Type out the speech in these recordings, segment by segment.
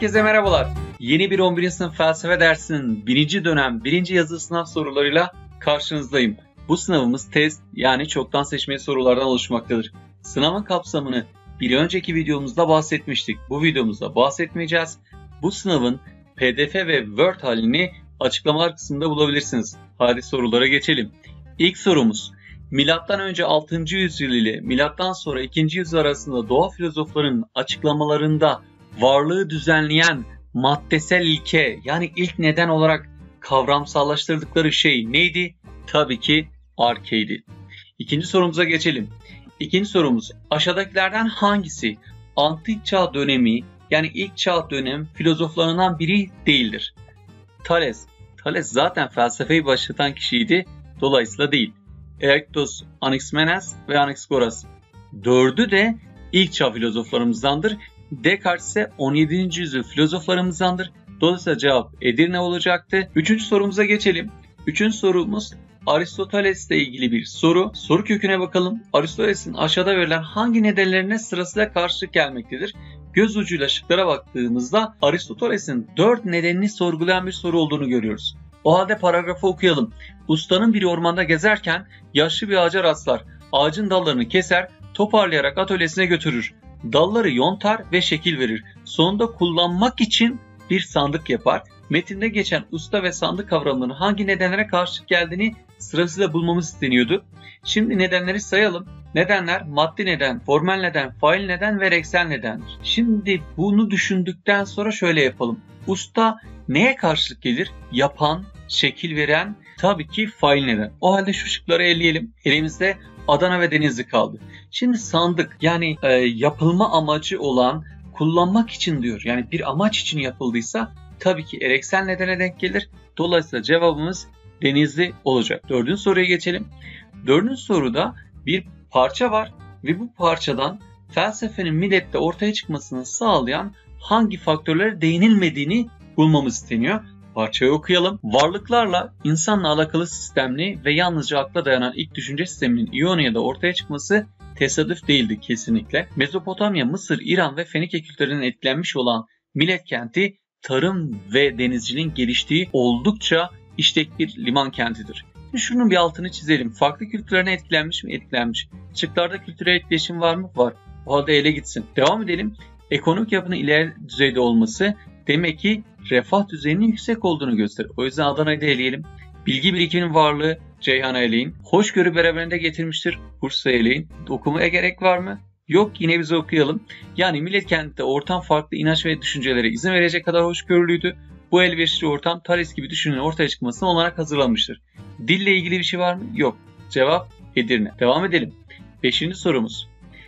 Herkese merhabalar. Yeni bir 11. sınıf felsefe dersinin 1. dönem 1. yazılı sınav sorularıyla karşınızdayım. Bu sınavımız test yani çoktan seçmeli sorulardan oluşmaktadır. Sınavın kapsamını bir önceki videomuzda bahsetmiştik. Bu videomuzda bahsetmeyeceğiz. Bu sınavın PDF ve Word halini açıklamalar kısmında bulabilirsiniz. Hadi sorulara geçelim. İlk sorumuz. Milattan önce 6. yüzyıl ile milattan sonra 2. yüzyıl arasında doğa filozoflarının açıklamalarında varlığı düzenleyen maddesel ilke yani ilk neden olarak kavramsallaştırdıkları şey neydi? Tabii ki arkeydi. İkinci sorumuza geçelim. İkinci sorumuz, aşağıdakilerden hangisi antik çağ dönemi yani ilk çağ dönem filozoflarından biri değildir? Thales. Thales zaten felsefeyi başlatan kişiydi, dolayısıyla değil. Eraklitos, Anaximenes ve Anaxagoras. Dördü de ilk çağ filozoflarımızdandır. Descartes ise 17. yüzyıl filozoflarımızdandır. Dolayısıyla cevap Edirne olacaktı. Üçüncü sorumuza geçelim. Üçüncü sorumuz Aristoteles ile ilgili bir soru. Soru köküne bakalım. Aristoteles'in aşağıda verilen hangi nedenlerine sırasıyla karşılık gelmektedir? Göz ucuyla şıklara baktığımızda Aristoteles'in 4 nedenini sorgulayan bir soru olduğunu görüyoruz. O halde paragrafı okuyalım. Ustanın biri ormanda gezerken yaşlı bir ağaca rastlar. Ağacın dallarını keser, toparlayarak atölyesine götürür. Dalları yontar ve şekil verir. Sonunda kullanmak için bir sandık yapar. Metinde geçen usta ve sandık kavramlarının hangi nedenlere karşılık geldiğini sırasıyla bulmamız isteniyordu. Şimdi nedenleri sayalım. Nedenler maddi neden, formel neden, fail neden ve reksel nedendir. Şimdi bunu düşündükten sonra şöyle yapalım. Usta neye karşılık gelir? Yapan, şekil veren, tabii ki fail neden. O halde şu şıkları eleyelim. Elimizde Adana ve Denizli kaldı. Şimdi sandık yani yapılma amacı olan kullanmak için diyor. Yani bir amaç için yapıldıysa tabii ki ereksel nedene denk gelir. Dolayısıyla cevabımız Denizli olacak. Dördüncü soruya geçelim. Dördüncü soruda bir parça var ve bu parçadan felsefenin millette ortaya çıkmasını sağlayan hangi faktörlere değinilmediğini bulmamız isteniyor. Parçayı okuyalım. Varlıklarla insanla alakalı sistemli ve yalnızca akla dayanan ilk düşünce sisteminin İonya'da ortaya çıkması tesadüf değildi kesinlikle. Mezopotamya, Mısır, İran ve Fenike kültüründen etkilenmiş olan Millet kenti tarım ve denizciliğin geliştiği oldukça işlek bir liman kentidir. Şunun bir altını çizelim. Farklı kültürlerine etkilenmiş mi? Etkilenmiş. Şıklarda kültürel etkileşim var mı? Var. O halde ele gitsin. Devam edelim. Ekonomik yapının ileri düzeyde olması demek ki refah düzeyinin yüksek olduğunu gösterir. O yüzden Adana'yı da eleyelim. Bilgi birikiminin varlığı Ceyhan'ı eleyin. Hoşgörü beraberinde getirmiştir. Bursa'yı eleyin. Okumaya gerek var mı? Yok, yine bize okuyalım. Yani millet kentte ortam farklı inanç ve düşüncelere izin verecek kadar hoşgörülüydü. Bu elverişli ortam Thales gibi düşüncenin ortaya çıkmasına olarak hazırlanmıştır. Dille ilgili bir şey var mı? Yok. Cevap Edirne. Devam edelim. 5. sorumuz.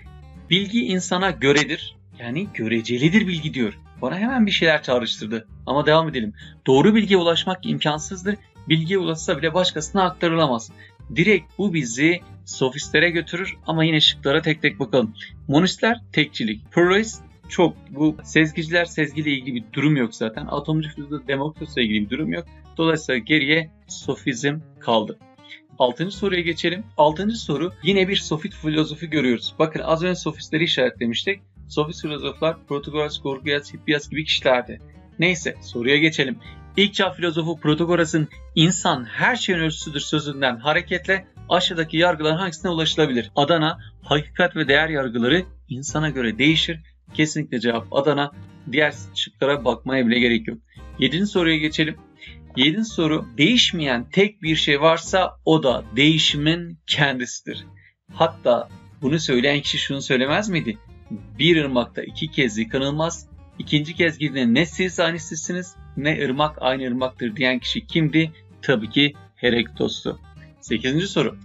Bilgi insana göredir. Yani görecelidir bilgi diyor. Bana hemen bir şeyler çağrıştırdı. Ama devam edelim. Doğru bilgiye ulaşmak imkansızdır. Bilgiye ulaşsa bile başkasına aktarılamaz. Direkt bu bizi sofistlere götürür ama yine şıklara tek tek bakalım. Monistler tekçilik. Pluralist çok. Bu sezgiciler sezgiyle ilgili bir durum yok zaten. Atomcu filozofla Demokritos'la ilgili bir durum yok. Dolayısıyla geriye sofizm kaldı. 6. soruya geçelim. 6. soru yine bir sofist filozofu görüyoruz. Bakın az önce sofistleri işaretlemiştik. Sofist filozoflar Protagoras, Gorgias, Hippias gibi kişilerdi. Neyse soruya geçelim. İlk çağ filozofu Protagoras'ın insan her şeyin ölçüsüdür sözünden hareketle aşağıdaki yargıların hangisine ulaşılabilir? Adana, hakikat ve değer yargıları insana göre değişir. Kesinlikle cevap Adana. Diğer şıklara bakmaya bile gerek yok. 7. soruya geçelim. 7. soru, değişmeyen tek bir şey varsa o da değişimin kendisidir. Hatta bunu söyleyen kişi şunu söylemez miydi? Bir ırmakta 2 kez yıkanılmaz. İkinci kez girdiğinde ne siz aynı sizsiniz ne ırmak aynı ırmaktır diyen kişi kimdi? Tabii ki Heraklitos'tu. 8. soru.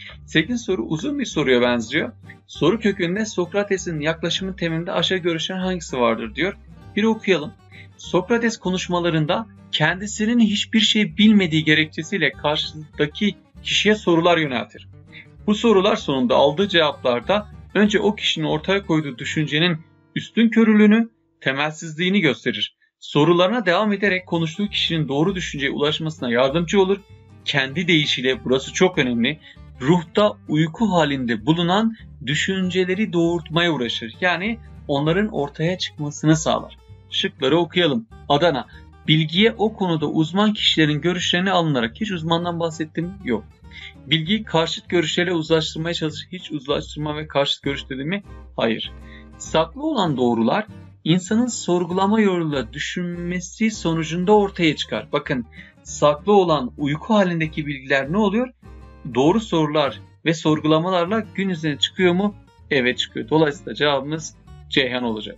8. soru uzun bir soruya benziyor. Soru kökünde Sokrates'in yaklaşımın temelinde aşağı görüşlerin hangisi vardır diyor. Bir okuyalım. Sokrates konuşmalarında kendisinin hiçbir şey bilmediği gerekçesiyle karşısındaki kişiye sorular yöneltir. Bu sorular sonunda aldığı cevaplarda önce o kişinin ortaya koyduğu düşüncenin üstünkörülüğünü, temelsizliğini gösterir. Sorularına devam ederek konuştuğu kişinin doğru düşünceye ulaşmasına yardımcı olur. Kendi deyişiyle burası çok önemli. Ruhta uyku halinde bulunan düşünceleri doğurtmaya uğraşır. Yani onların ortaya çıkmasını sağlar. Şıkları okuyalım. Adana. Bilgiye o konuda uzman kişilerin görüşlerini alınarak. Hiç uzmandan bahsettim yok. Bilgiyi karşıt görüşlerle uzlaştırmaya çalışır. Hiç uzlaştırma ve karşıt görüş dedim mi? Hayır. Saklı olan doğrular insanın sorgulama yoluyla düşünmesi sonucunda ortaya çıkar. Bakın, saklı olan uyku halindeki bilgiler ne oluyor? Doğru sorular ve sorgulamalarla gün yüzüne çıkıyor mu? Evet, çıkıyor. Dolayısıyla cevabımız Ceyhan olacak.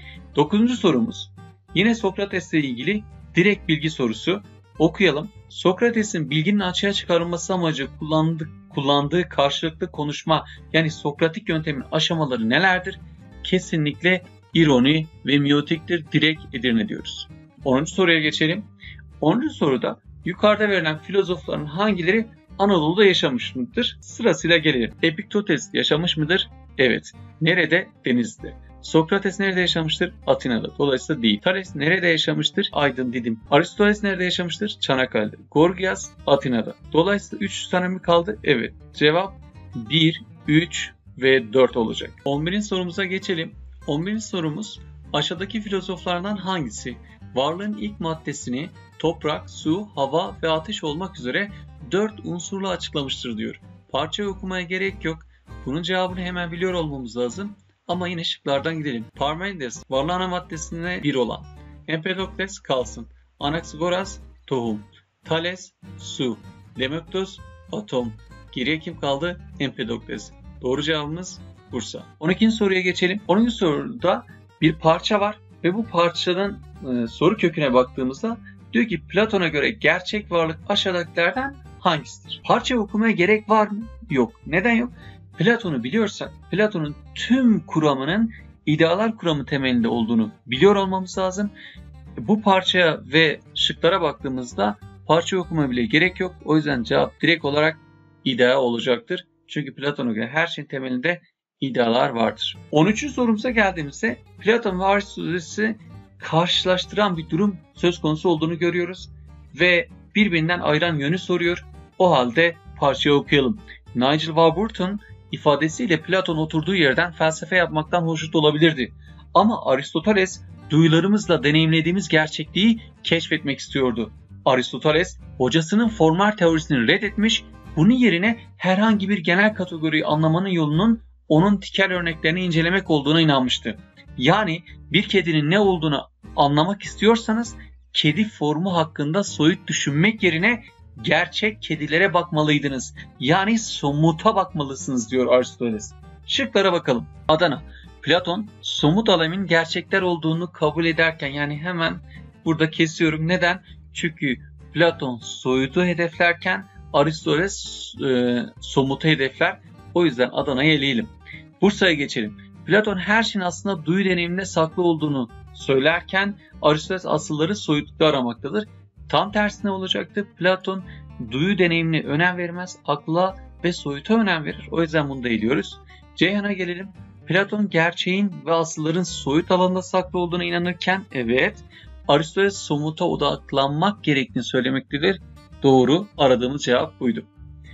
9. sorumuz. Yine Sokrates'le ilgili direkt bilgi sorusu. Okuyalım. Sokrates'in bilginin açığa çıkarılması amacı kullandığı karşılıklı konuşma, yani Sokratik yöntemin aşamaları nelerdir? Kesinlikle ironi ve miyotiktir. Direkt Edirne diyoruz. 10. soruya geçelim. 10. soruda yukarıda verilen filozofların hangileri Anadolu'da yaşamış mıdır? Sırasıyla gelelim. Epiktetos yaşamış mıdır? Evet. Nerede? Denizli'de. Sokrates nerede yaşamıştır? Atina'da. Dolayısıyla değil. Thales nerede yaşamıştır? Aydın, Didim. Aristoteles nerede yaşamıştır? Çanakkale'de. Gorgias Atina'da. Dolayısıyla 3 tane mi kaldı? Evet. Cevap 1, 3 ve 4 olacak. 11. sorumuza geçelim. 11. sorumuz, aşağıdaki filozoflardan hangisi varlığın ilk maddesini toprak, su, hava ve ateş olmak üzere 4 unsurla açıklamıştır diyor. Parçayı okumaya gerek yok. Bunun cevabını hemen biliyor olmamız lazım. Ama yine şıklardan gidelim. Parmenides, varlığı ana maddesine 1 olan. Empedokles kalsın. Anaxagoras, tohum. Thales, su. Demokritos, atom. Geriye kim kaldı? Empedokles. Doğru cevabımız Bursa. 12. soruya geçelim. 12. soruda bir parça var ve bu parçanın soru köküne baktığımızda diyor ki Platon'a göre gerçek varlık aşağıdakilerden hangisidir? Parçayı okumaya gerek var mı? Yok. Neden yok? Platon'u biliyorsak Platon'un tüm kuramının idealar kuramı temelinde olduğunu biliyor olmamız lazım. Bu parçaya ve şıklara baktığımızda parçayı okumaya bile gerek yok. O yüzden cevap direkt olarak idea olacaktır. Çünkü Platon'a göre her şeyin temelinde idealar vardır. 13. sorumuza geldiğimizde Platon ve Aristoteles'i karşılaştıran bir durum söz konusu olduğunu görüyoruz. Ve birbirinden ayıran yönü soruyor. O halde parçayı okuyalım. Nigel Warburton ifadesiyle Platon oturduğu yerden felsefe yapmaktan hoşnut olabilirdi. Ama Aristoteles duyularımızla deneyimlediğimiz gerçekliği keşfetmek istiyordu. Aristoteles hocasının formal teorisini reddetmiş, bunun yerine herhangi bir genel kategoriyi anlamanın yolunun onun tikel örneklerini incelemek olduğuna inanmıştı. Yani bir kedinin ne olduğunu anlamak istiyorsanız kedi formu hakkında soyut düşünmek yerine gerçek kedilere bakmalıydınız. Yani somuta bakmalısınız diyor Aristoteles. Şıklara bakalım. Adana. Platon somut alemin gerçekler olduğunu kabul ederken, yani hemen burada kesiyorum. Neden? Çünkü Platon soyutu hedeflerken Aristoteles somutu hedefler. O yüzden Adana'yı eleyelim. Bursa'ya geçelim. Platon her şeyin aslında duyu deneyiminde saklı olduğunu söylerken Aristoteles asılları soyutlukta aramaktadır. Tam tersine olacaktı. Platon duyu deneyimine önem vermez, akla ve soyuta önem verir. O yüzden bunu da eliyoruz. Ceyhan'a gelelim. Platon gerçeğin ve asılların soyut alanda saklı olduğuna inanırken evet, Aristoteles somuta odaklanmak gerektiğini söylemektedir. Doğru, aradığımız cevap buydu.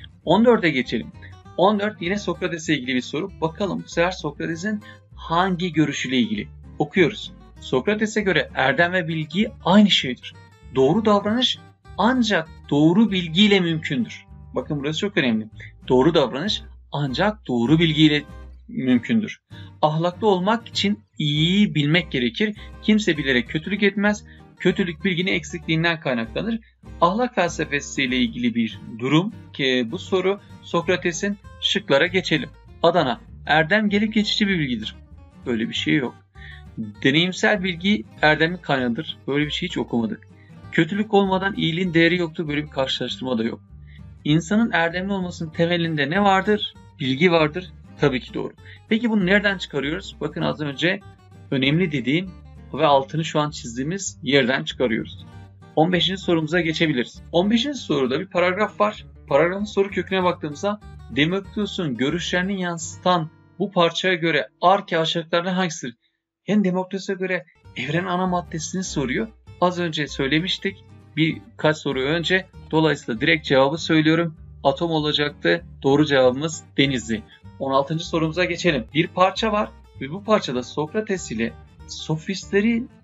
14'e geçelim. 14 yine Sokrates'e ilgili bir soru. Bakalım bu sefer Sokrates'in hangi görüşüyle ilgili? Okuyoruz. Sokrates'e göre erdem ve bilgi aynı şeydir. Doğru davranış ancak doğru bilgiyle mümkündür. Bakın burası çok önemli. Doğru davranış ancak doğru bilgiyle mümkündür. Ahlaklı olmak için iyiyi bilmek gerekir. Kimse bilerek kötülük etmez. Kötülük bilginin eksikliğinden kaynaklanır. Ahlak felsefesiyle ilgili bir durum ki bu soru Sokrates'in. Şıklara geçelim. Adana. Erdem gelip geçici bir bilgidir. Böyle bir şey yok. Deneyimsel bilgi erdemin kaynağıdır. Böyle bir şey hiç okumadık. Kötülük olmadan iyiliğin değeri yoktur. Böyle bir karşılaştırma da yok. İnsanın erdemli olmasının temelinde ne vardır? Bilgi vardır. Tabii ki doğru. Peki bunu nereden çıkarıyoruz? Bakın az önce önemli dediğim ve altını şu an çizdiğimiz yerden çıkarıyoruz. 15. sorumuza geçebiliriz. 15. soruda bir paragraf var. Paragrafın soru köküne baktığımızda Demokritos'un görüşlerini yansıtan bu parçaya göre arke aşağıdakilerden hangisidir? Yani Demokritos'a göre evrenin ana maddesini soruyor. Az önce söylemiştik birkaç soru önce. Dolayısıyla direkt cevabı söylüyorum. Atom olacaktı. Doğru cevabımız Denizli. 16. sorumuza geçelim. Bir parça var ve bu parçada Sokrates ile sofistleri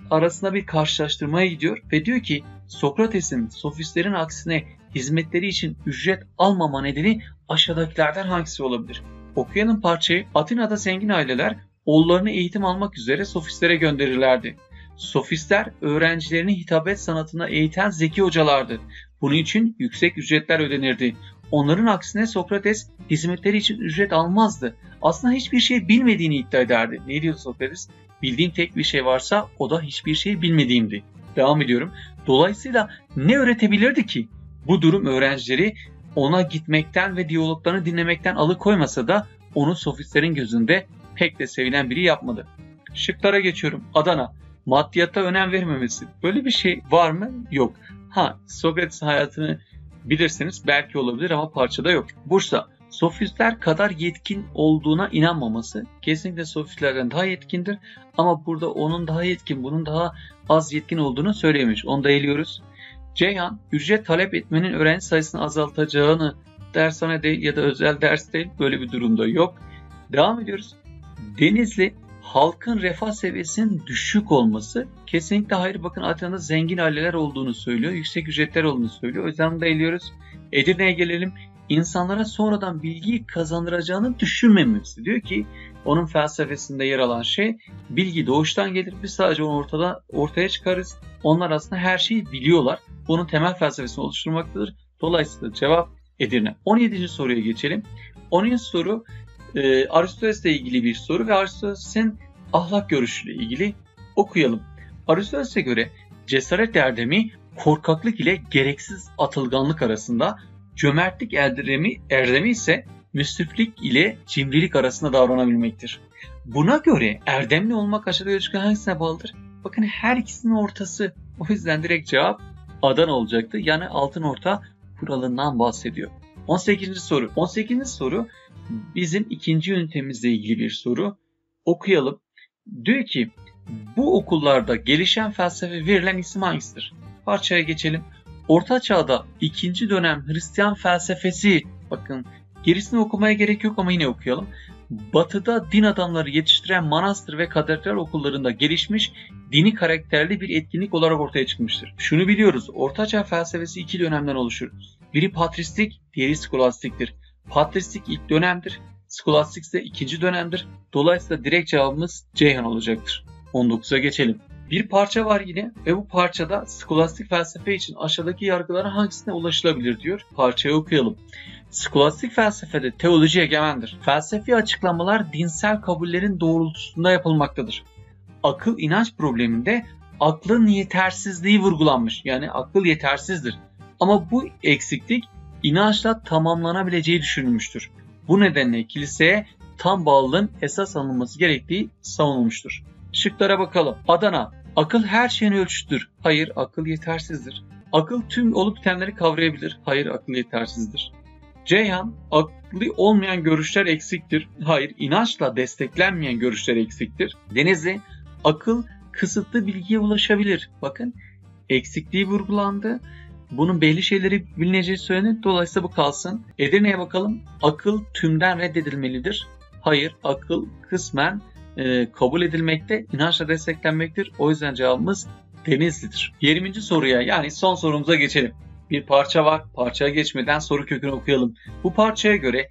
arasında bir karşılaştırmaya gidiyor ve diyor ki Sokrates'in sofistlerin aksine hizmetleri için ücret almama nedeni aşağıdakilerden hangisi olabilir? Okuyalım parçayı. Atina'da zengin aileler oğullarını eğitim almak üzere sofistlere gönderirlerdi. Sofistler öğrencilerini hitabet sanatına eğiten zeki hocalardı. Bunun için yüksek ücretler ödenirdi. Onların aksine Sokrates hizmetleri için ücret almazdı. Aslında hiçbir şey bilmediğini iddia ederdi. Ne diyor Sokrates? Bildiğim tek bir şey varsa o da hiçbir şey bilmediğimdi. Devam ediyorum. Dolayısıyla ne öğretebilirdi ki? Bu durum öğrencileri ona gitmekten ve diyaloglarını dinlemekten alıkoymasa da onu sofistlerin gözünde pek de sevilen biri yapmadı. Şıklara geçiyorum. Adana. Maddiyata önem vermemesi. Böyle bir şey var mı? Yok. Sokrates hayatını bilirsiniz belki olabilir ama parçada yok. Bursa. Sofistler kadar yetkin olduğuna inanmaması. Kesinlikle sofistlerden daha yetkindir ama burada onun daha yetkin, bunun daha az yetkin olduğunu söylemiş. Onu da eliyoruz. Ceyhan, ücret talep etmenin öğrenci sayısını azaltacağını dershane değil ya da özel ders değil, böyle bir durumda yok. Devam ediyoruz. Denizli, halkın refah seviyesinin düşük olması. Kesinlikle hayır. Bakın Atina'da zengin aileler olduğunu söylüyor. Yüksek ücretler olduğunu söylüyor. O yüzden bunu da eliyoruz. Edirne'ye gelelim. İnsanlara sonradan bilgiyi kazandıracağını düşünmemesi. Diyor ki onun felsefesinde yer alan şey bilgi doğuştan gelir. Biz sadece onu ortaya çıkarız. Onlar aslında her şeyi biliyorlar. Bunun temel felsefesini oluşturmaktadır. Dolayısıyla cevap Edirne. 17. soruya geçelim. 10. soru Aristoteles'le ilgili bir soru ve Aristoteles'in ahlak görüşüyle ilgili. Okuyalım. Aristoteles'e göre cesaret erdemi korkaklık ile gereksiz atılganlık arasında, cömertlik erdemi ise müsriflik ile cimrilik arasında davranabilmektir. Buna göre erdemli olmak aşağıda çıkan hangisine bağlıdır? Bakın her ikisinin ortası. O yüzden direkt cevap Adana olacaktı. Yani altın orta kuralından bahsediyor. 18. soru. 18. soru bizim ikinci ünitemizle ilgili bir soru. Okuyalım. Diyor ki bu okullarda gelişen felsefe verilen isim hangisidir? Parçaya geçelim. Orta Çağ'da ikinci dönem Hristiyan felsefesi, bakın gerisini okumaya gerek yok ama yine okuyalım. Batı'da din adamları yetiştiren manastır ve katedral okullarında gelişmiş dini karakterli bir etkinlik olarak ortaya çıkmıştır. Şunu biliyoruz, Orta Çağ felsefesi iki dönemden oluşur. Biri patristik, diğeri skolastiktir. Patristik ilk dönemdir, skolastik ise ikinci dönemdir. Dolayısıyla direkt cevabımız Ceyhan olacaktır. 19'a geçelim. Bir parça var yine ve bu parçada skolastik felsefe için aşağıdaki yargıların hangisine ulaşılabilir diyor. Parçayı okuyalım. Skolastik felsefede teoloji egemendir. Felsefi açıklamalar dinsel kabullerin doğrultusunda yapılmaktadır. Akıl inanç probleminde aklın yetersizliği vurgulanmış. Yani akıl yetersizdir. Ama bu eksiklik inançla tamamlanabileceği düşünülmüştür. Bu nedenle kiliseye tam bağlılığın esas alınması gerektiği savunulmuştur. Şıklara bakalım. Adana, akıl her şeyin ölçütüdür. Hayır, akıl yetersizdir. Akıl tüm olup bitenleri kavrayabilir. Hayır, akıl yetersizdir. Ceyhan, aklı olmayan görüşler eksiktir. Hayır, inançla desteklenmeyen görüşler eksiktir. Denizli, akıl kısıtlı bilgiye ulaşabilir. Bakın, eksikliği vurgulandı. Bunun belli şeyleri bilineceği söylenir. Dolayısıyla bu kalsın. Edirne'ye bakalım. Akıl tümden reddedilmelidir. Hayır, akıl kısmen kabul edilmekte, inançla desteklenmektir. O yüzden cevabımız Denizli'dir. 20. soruya yani son sorumuza geçelim. Bir parça var. Parçaya geçmeden soru kökünü okuyalım. Bu parçaya göre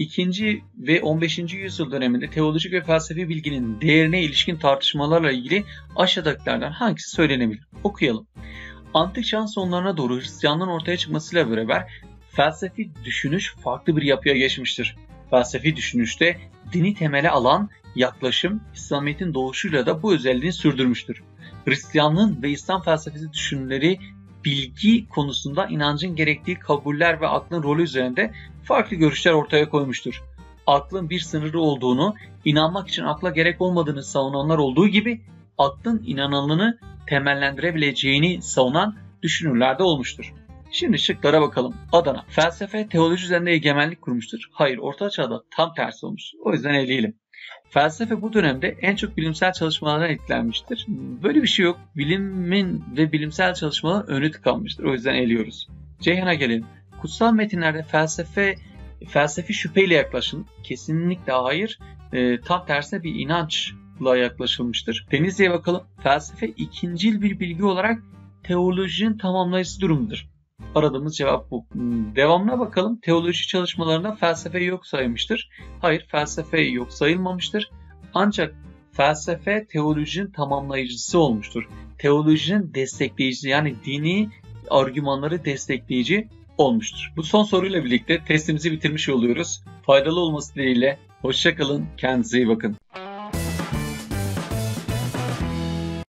2. ve 15. yüzyıl döneminde teolojik ve felsefi bilginin değerine ilişkin tartışmalarla ilgili aşağıdakilerden hangisi söylenebilir? Okuyalım. Antik çağın sonlarına doğru Hristiyanlığın ortaya çıkmasıyla beraber felsefi düşünüş farklı bir yapıya geçmiştir. Felsefi düşünüşte dini temele alan yaklaşım İslamiyet'in doğuşuyla da bu özelliğini sürdürmüştür. Hristiyanlığın ve İslam felsefesi düşünürleri bilgi konusunda inancın gerektiği kabuller ve aklın rolü üzerinde farklı görüşler ortaya koymuştur. Aklın bir sınırı olduğunu, inanmak için akla gerek olmadığını savunanlar olduğu gibi aklın inananlığını temellendirebileceğini savunan düşünürler de olmuştur. Şimdi şıklara bakalım. Adana, felsefe teoloji üzerinde egemenlik kurmuştur. Hayır, Orta Çağ'da tam tersi olmuştur. O yüzden eleyelim. Felsefe bu dönemde en çok bilimsel çalışmalardan etkilenmiştir. Böyle bir şey yok. Bilimin ve bilimsel çalışmalar önü tıkanmıştır. O yüzden eliyoruz. Ceyhan'a gelelim. Kutsal metinlerde felsefi şüpheyle yaklaşın. Kesinlikle hayır. Tam tersine bir inançla farklılığa yaklaşılmıştır. Denizli'ye bakalım. Felsefe ikincil bir bilgi olarak teolojinin tamamlayıcısı durumudur. Aradığımız cevap bu. Devamına bakalım. Teoloji çalışmalarında felsefe yok sayılmıştır. Hayır, felsefe yok sayılmamıştır. Ancak felsefe teolojinin tamamlayıcısı olmuştur. Teolojinin destekleyicisi, yani dini argümanları destekleyici olmuştur. Bu son soruyla birlikte testimizi bitirmiş oluyoruz. Faydalı olması dileğiyle. Hoşça kalın. Kendinize iyi bakın.